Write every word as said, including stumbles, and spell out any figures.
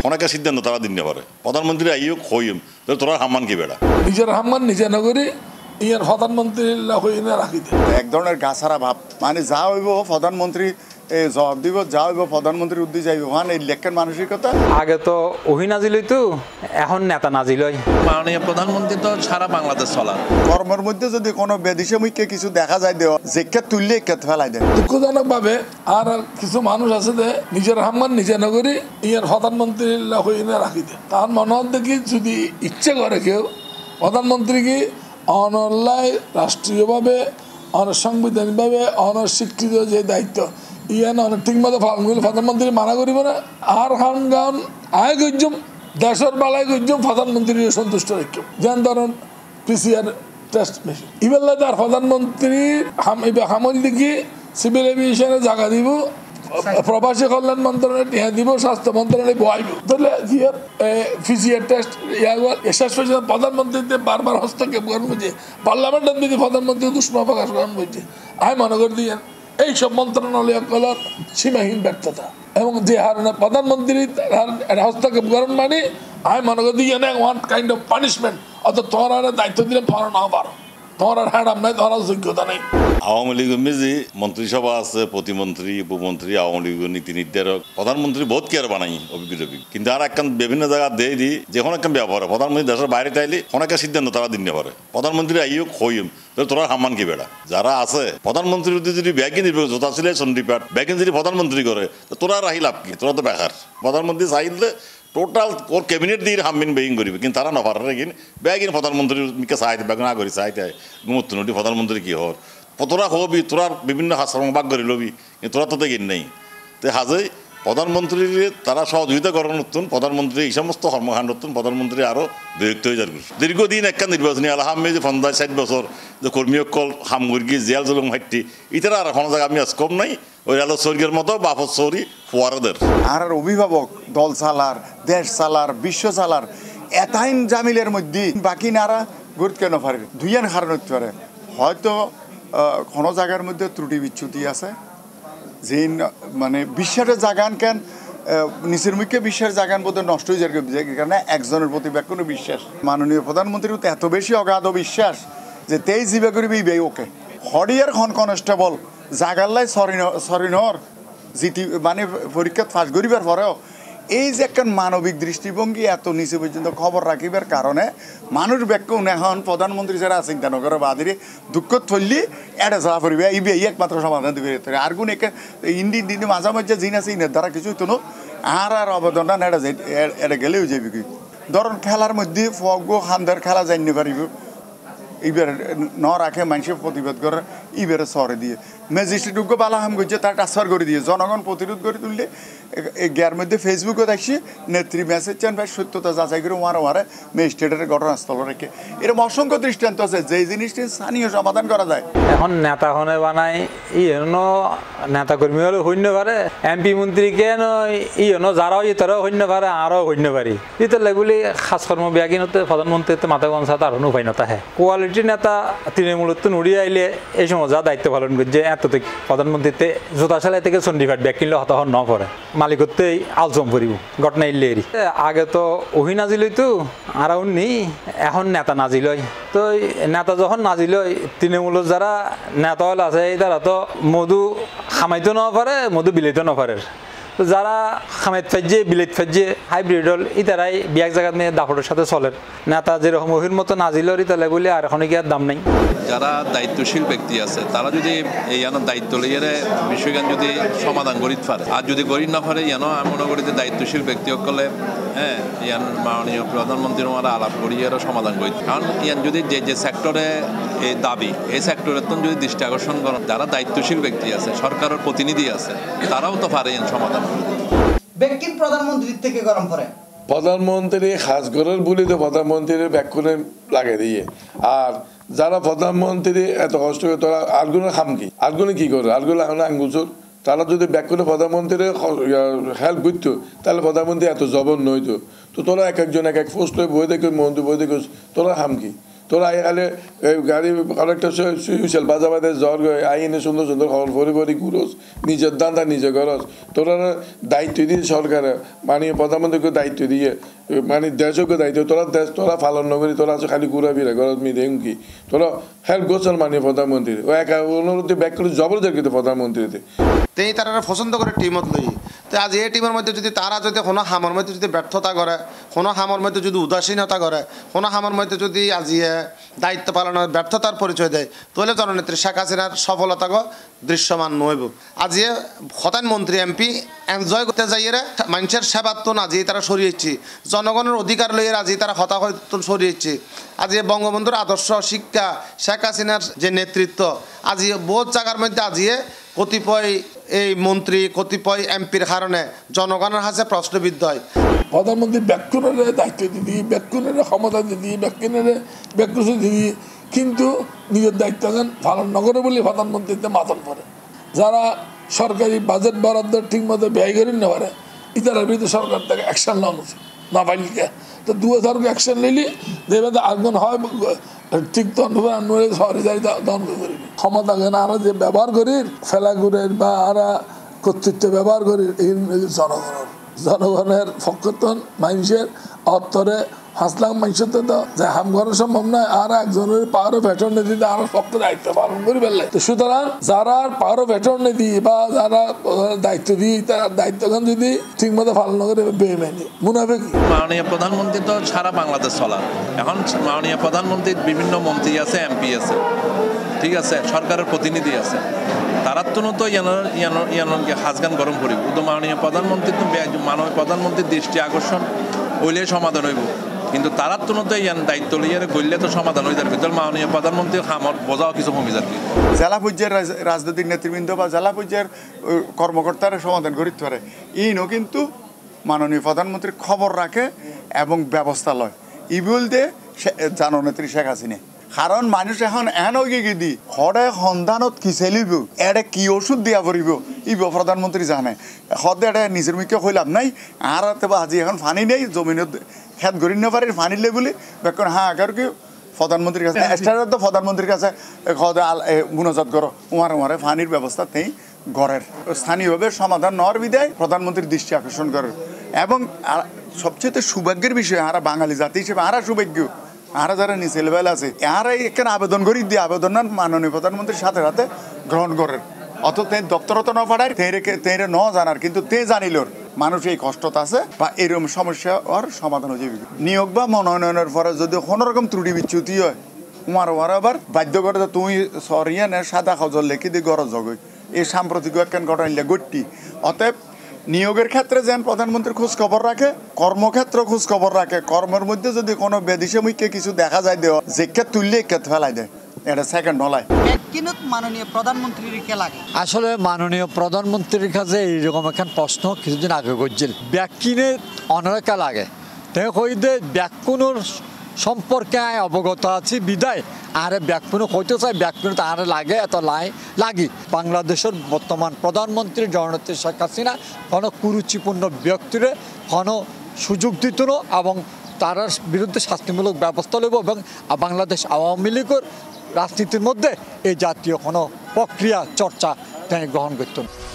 অনেক সিদ্ধান্ত তারা দিন পারে প্রধানমন্ত্রী আইও কইম তোরা হাম্মান কি বেড়া নিজের হাম্মান নিজে নগরী ইয়ার প্রধানমন্ত্রী রাখি এক ধরনের গাছারা ভাব মানে যা হইব প্রধানমন্ত্রী জবাব দিব যা হইব প্রধানমন্ত্রীর উদ্দেশ্যে যাইব ওখানে এই লেখের মানসিকতা আগে তো ওহি নাজিলই তো এখন নেতা নাজিলই মাননীয় প্রধানমন্ত্রী তো সারা বাংলাদেশ চলা কর্মের মধ্যে যদি কোনো বেদিসে মুখে কিছু দেখা যায় দেওয়া জেকে তুললে কেত ফেলাই দেয় দুঃখজনক ভাবে আর কিছু মানুষ আছে যে নিজের হাম্মান নিজে নগরী ইয়ার প্রধানমন্ত্রী রাখি দেয় তার মনে হতে কি যদি ইচ্ছে করে কেউ প্রধানমন্ত্রীকে অনলাইন রাষ্ট্রীয়ভাবে অনসাংবিধানিকভাবে অনস্বীকৃত যে দায়িত্ব ইয়ান অনেক ঠিকমতো পালন করলে প্রধানমন্ত্রী মানা করিব না আর খান গান আয় গজ্জম দেশের বেলায় গজ্জম প্রধানমন্ত্রী সন্তুষ্ট রাখম যেন ধরুন পিসিআর টেস্ট মেশিন ইবেলা তার প্রধানমন্ত্রী হামল দিকে সিভিল এভিয়েশনে জায়গা দিব প্রবাসী কল্যাণ মন্ত্রণালয় টিয়া দিব স্বাস্থ্য মন্ত্রণালয় বহাইব তাহলে কি ফিজিয়ার টেস্ট শেষ পর্যন্ত প্রধানমন্ত্রীতে বারবার হস্তক্ষেপ করেন বুঝে পার্লামেন্টের দিকে প্রধানমন্ত্রী দুষ্মা প্রকাশ করেন বুঝছে আমি মনে করি দিয়ে এইসব মন্ত্রণালয়গুলোর সীমাহীন ব্যর্থতা এবং যে হারণে প্রধানমন্ত্রী হস্তক্ষেপ করেন মানে আমি মনে করি দিয়ে ওয়ান কাইন্ড অফ পানিশমেন্ট অত তোমার দায়িত্ব দিলে তোমার নাও পারো তোমার হ্যাডাম নাই তোমার যোগ্যতা নেই আওয়ামী লীগ মেজি মন্ত্রিসভা আছে প্রতিমন্ত্রী উপমন্ত্রী আওয়ামী লীগ নীতি নির্ধারক প্রধানমন্ত্রী বহুত কেয়ার বানাই অভিজ্ঞ কিন্তু আর একখান বিভিন্ন জায়গা দিয়ে দিই যে কোনো একটা ব্যবহার প্রধানমন্ত্রী দেশের বাইরে চাইলে অনেক সিদ্ধান্ত তারা দিন পারে প্রধানমন্ত্রী আইও কইম তোরা হাম্মান কি বেড়া যারা আছে প্রধানমন্ত্রীর যদি ব্যাগিন জোতা ছিল চন্ডীপাঠ ব্যাগিন যদি প্রধানমন্ত্রী করে তো তোরা রাহি লাভ কি তোরা তো বেকার প্রধানমন্ত্রী চাইলে টোটাল ওর ক্যাবিনেট দিয়ে হামিন বেগিং করবে কিন্তু তারা নফার কিন ব্যাগিন প্রধানমন্ত্রীর মিকে চাইতে ব্যাগ না করি চাইতে গুমত্তু নটি প্রধানমন্ত্রী কি হর তোরা হবি তোরা বিভিন্ন হাসার বাগ করে লবি কিন্তু তোরা তো দেখিন নেই তো হাজে প্রধানমন্ত্রীর তারা সহযোগিতা করার নতুন প্রধানমন্ত্রী এই সমস্ত কর্মকাণ্ড নতুন প্রধানমন্ত্রী আরও বিরক্ত হয়ে যাবে দীর্ঘদিন একটা নির্বাচনী আলহামে যে পঞ্চাশ ষাট বছর যে কর্মীসকল হামগুর্গি জিয়াল জলম হাইটি ইতারা আর কোনো জায়গা আমি আজ কম নাই ওই আলো স্বর্গের মতো বাপত সৌরি ফোয়ারাদের আর অভিভাবক দল চালার দেশ চালার বিশ্ব চালার এতাইন জামিলের মধ্যে বাকি নারা গুরুত্ব কেন পারে দুইয়ান কারণ হতে পারে হয়তো কোনো জায়গার মধ্যে ত্রুটি বিচ্যুতি আছে যে মানে বিশ্বের জাগান কেন নিচের মুখে বিশ্বের জাগান বোধহয় নষ্ট হয়ে যাবে কারণে একজনের প্রতি কোনো বিশ্বাস মাননীয় প্রধানমন্ত্রীর তো এত বেশি অগাধ বিশ্বাস যে তেই জিবে করবি বে ওকে হরিয়ার খন কনস্টেবল জাগাল্লাই সরিনর জিতি মানে পরীক্ষা ফাঁস করিবার পরেও এই যে একটা মানবিক দৃষ্টিভঙ্গি এত নিচে পর্যন্ত খবর রাখিবার কারণে মানুষ ব্যাখ্যা এখন প্রধানমন্ত্রী যারা চিন্তা নগর বাদিরে দুঃখ থললি এটা যা পড়বে এই বে একমাত্র সমাধান দিবে আর গুণ একে ইন্দি দিন মাঝামাঝি জিন আছে ইনের দ্বারা কিছুই তো আর আর অবদান এটা এটা গেলেও যাবি কি ধরুন খেলার মধ্যে ফগো খান্দার খেলা জানিয়ে পারিব এইবার ন রাখে মানুষের প্রতিবাদ করে এইবারে সরে দিয়ে ম্যাজিস্ট্রেটকে বালা হাম করছে তার ট্রান্সফার করে দিয়ে জনগণ প্রতিরোধ করে তুললে গ্যার মধ্যে ফেসবুকে দেখছি নেত্রী মেসেজ চান ভাই সত্যতা যাচাই করে ওয়ারে ওয়ারে ম্যাজিস্ট্রেটের ঘটনাস্থল রেখে এরকম অসংখ্য দৃষ্টান্ত আছে যে জিনিসটি স্থানীয় সমাধান করা যায় এখন নেতা হনে বানাই ই হেন নেতা কর্মী হলে হইন্য পারে এমপি মন্ত্রী কেন ই হেন যারাও ই তারাও হইন্য পারে আরও হইন্য পারি ইতো লেগুলি খাস কর্ম ব্যাগিনতে প্রধানমন্ত্রীতে মাথা গঞ্চা তার হন উপায় নতা হ্যাঁ কোয়ালিটি নেতা তৃণমূলত নড়িয়ে আইলে এই সময় যা দায়িত্ব পালন করছে এত প্রধানমন্ত্রীতে জোতা সেলাই থেকে চণ্ডীপাঠ ব্যাগ কিনলে হত হন ন পরে মালিকতেই আলজম করিব ঘটনা ইলে এরি আগে তো ওহি নাজিলই তো আর উনি এখন নেতা নাজিলই তো নেতা যখন নাজিলই তৃণমূলের যারা নেতা হল আছে তারা তো মধু খামাইতে ন পারে মধু বিলাইতে ন পারে তো যারা খামাইত ফাইজে বিলাইত ফাইজে হাইব্রিড হল ই তারাই বিয়াক জায়গা নিয়ে দাপটের সাথে চলেন নেতা যেরকম ওহির মতো নাজিলর ইতালে বলে আর এখন কি আর দাম নেই যারা দায়িত্বশীল ব্যক্তি আছে তারা যদি এই দায়িত্ব লইয়ে বিষয়গান যদি সমাধান করিতে পারে আর যদি করি না পারে ইয়ানো আমি মনে করি যে দায়িত্বশীল ব্যক্তি সকলে হ্যাঁ ইয়ান মাননীয় প্রধানমন্ত্রীর আমরা আলাপ করি এরা সমাধান করি কারণ ইয়ান যদি যে যে সেক্টরে এই দাবি এই সেক্টরের তো যদি দৃষ্টি আকর্ষণ করেন যারা দায়িত্বশীল ব্যক্তি আছে সরকারের প্রতিনিধি আছে তারাও তো পারে ইয়ান সমাধান করে ব্যক্তির প্রধানমন্ত্রীর থেকে গরম পড়ে প্রধানমন্ত্রী খাস করার বলে তো প্রধানমন্ত্রীর ব্যাকুনে লাগে দিয়ে আর যারা প্রধানমন্ত্রী এত কষ্ট করে তারা আরগুলো খাম কি আরগুলো কি করে আরগুলো এখন আঙ্গুচোর তারা যদি ব্যাক করে প্রধানমন্ত্রীর হেল্প করতো তাহলে প্রধানমন্ত্রী এত জবর নইতো তো তোরা এক একজন এক এক পোস্ট বই দেখে মন্ত্রী বই দেখে তোরা হাম কি তোরা আইলে গাড়ি অনেকটা সুইসেল বাজা বাজে জ্বর আইনে সুন্দর সুন্দর খবর ভরি ভরি ঘুরোস নিজের দান্দা নিজে করস তোরা দায়িত্ব দিয়ে সরকারে মাননীয় প্রধানমন্ত্রীকে দায়িত্ব দিয়ে মানে দেশকে দায়িত্ব তোরা দেশ তোরা পালন নগরী তোরা আছে খালি ঘুরা ফিরা করস মিলে কি তোরা হেল্প করছেন মাননীয় প্রধানমন্ত্রী ও একা অনুরোধে ব্যাক করে জবরদস্ত কিন্তু প্রধানমন্ত্রীতে তেই তারা পছন্দ করে টিমত লই তো আজ এই টিমের মধ্যে যদি তারা যদি কোনো হামের মধ্যে যদি ব্যর্থতা করে কোনো হামের মধ্যে যদি উদাসীনতা করে কোনো হামের মধ্যে যদি আজিয়ে দায়িত্ব পালনের ব্যর্থতার পরিচয় দেয় তাহলে জননেত্রী শেখ হাসিনার সফলতাকে দৃশ্যমান নইব আজিয়ে প্রধানমন্ত্রী এমপি এনজয় করতে যাইয়ে মানুষের সেবার তো আজি তারা সরিয়েছি জনগণের অধিকার লইয়ে আজি তারা হতাহত সরিয়েছি আজি বঙ্গবন্ধুর আদর্শ শিক্ষা শেখ হাসিনার যে নেতৃত্ব আজি বহুত জায়গার মধ্যে আজিয়ে কতিপয় এই মন্ত্রী কতিপয় এমপির কারণে জনগণের কাছে প্রশ্নবিদ্ধ হয় প্রধানমন্ত্রী ব্যাকুণের দায়িত্ব দিদি ব্যাকুণের ক্ষমতা দিদি ব্যাকুণের ব্যাকুষ দিদি কিন্তু নিজের দায়িত্ব পালন নগরে বলে প্রধানমন্ত্রীতে মাতন পড়ে যারা সরকারি বাজেট বরাদ্দ ঠিক মতো ব্যয় করে না পারে ইতার বিরুদ্ধে সরকার থেকে অ্যাকশন নেওয়া উচিত না পাইলিকে তো দু হাজার অ্যাকশন নিলি দেখবে আগুন হয় ঠিক তখন শহরে যাই দন করি ক্ষমতা কেন আরো যে ব্যবহার করি ফেলা করে বা আরা কর্তৃত্ব ব্যবহার করি জনগণের জনগণের পক্ষতন মানুষের অর্থরে পাঁচ লাখ মানুষের তো যে হাম করা সম্ভব নয় আর একজনের পাওয়ার অফ অ্যাটর্নি দিতে আরো শক্ত দায়িত্ব পালন করি ফেললে তো সুতরাং যারা পাওয়ার অফ অ্যাটর্নি দিই বা যারা দায়িত্ব দিই তার দায়িত্বখান যদি ঠিক মতো পালন করে বেমানি মুনাফে কি মাননীয় প্রধানমন্ত্রী তো সারা বাংলাদেশ চলা এখন মাননীয় প্রধানমন্ত্রীর বিভিন্ন মন্ত্রী আছে এমপি আছে ঠিক আছে সরকারের প্রতিনিধি আছে তারা তো তো ইয়ানকে হাজগান গরম করিব তো মাননীয় প্রধানমন্ত্রী তো মাননীয় প্রধানমন্ত্রীর দৃষ্টি আকর্ষণ হইলে সমাধান হইব কিন্তু তারা তো তো ইয়ান দায়িত্ব লিয়ে গড়লে তো সমাধান হয়ে যাবে ভিতর মাননীয় প্রধানমন্ত্রীর খামর বোঝাও কিছু কমে যাবে জেলা পর্যায়ের রাজনৈতিক নেতৃবৃন্দ বা জেলা পর্যায়ের কর্মকর্তারা সমাধান করিতে পারে ইনও কিন্তু মাননীয় প্রধানমন্ত্রীর খবর রাখে এবং ব্যবস্থা লয় ই বলতে জননেত্রী শেখ হাসিনা কারণ মানুষ এখন এন গিয়ে দি সদায় সন্ধানত কি চেলিব এটা কি ওষুধ দিয়া পড়ব ই প্রধানমন্ত্রী জানে সদায় এটা নিজের মুখে কইলাম নাই আর আজি এখন পানি নেই জমিনত খেত গড়ি নাপারে পানি লে বলে বেকন হ্যাঁ আগর কি প্রধানমন্ত্রীর কাছে স্টারের তো প্রধানমন্ত্রীর কাছে মুনাজাত করো উমার উমারে পানির ব্যবস্থা তেই ঘরের স্থানীয়ভাবে সমাধান নেওয়ার বিদায় প্রধানমন্ত্রীর দৃষ্টি আকর্ষণ করে এবং সবচেয়ে সৌভাগ্যের বিষয় আরা বাঙালি জাতি হিসেবে আরা সৌভাগ্য আরা যারা নিচে লেভেল আছে এরাই এখানে আবেদন করি দিয়ে আবেদন মাননীয় প্রধানমন্ত্রীর সাথে সাথে গ্রহণ করেন অত তেই দপ্তরত ন পাঠায় তেরে তেরে ন জানার কিন্তু তে জানিলর মানুষ এই কষ্টত আছে বা এরকম সমস্যা ওর সমাধান হয়ে যাবে নিয়োগ বা মনোনয়নের পরে যদি কোনো রকম ত্রুটি বিচ্যুতি হয় উমার ওমার আবার বাধ্য করে তুমি সরিয়ে নে সাদা খজল লেখি দিয়ে গরজ জগই এই সাম্প্রতিক একখান ঘটনা গট্টি অতএব নিয়োগের ক্ষেত্রে যেন প্রধানমন্ত্রী খোঁজ খবর রাখে কর্মক্ষেত্র খোঁজ খবর রাখে কর্মের মধ্যে যদি কোনো বেদিসমুখে কিছু দেখা যায় দেওয়া যে ক্ষেত তুললে ক্ষেত ফেলাই দেয় এটা সেকেন্ড নলায় মাননীয় প্রধানমন্ত্রীর কে লাগে আসলে মাননীয় প্রধানমন্ত্রীর কাছে এইরকম একখান প্রশ্ন কিছুদিন আগে করছিল ব্যাকিনে অনেকা লাগে তাই কইতে ব্যাকুণর সম্পর্কে অবগত আছি বিদায় আরে ব্যাকুণ হইতে চাই ব্যাকুণ তো আরে লাগে এত লাই লাগি বাংলাদেশের বর্তমান প্রধানমন্ত্রী জননেত্রী শেখ হাসিনা কোনো কুরুচিপূর্ণ ব্যক্তিরে কোনো সুযোগ দিত না এবং তার বিরুদ্ধে শাস্তিমূলক ব্যবস্থা নেব এবং বাংলাদেশ আওয়ামী লীগের রাজনীতির মধ্যে এই জাতীয় কোনো প্রক্রিয়া চর্চা গ্রহণ করত।